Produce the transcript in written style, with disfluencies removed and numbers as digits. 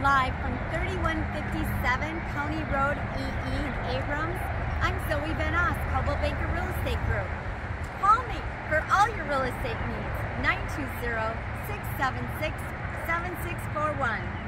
Live from 3157 County Road EE in Abrams, I'm Zoe Van Oss, Coldwell Banker Real Estate Group. Call me for all your real estate needs, 920-676-7641.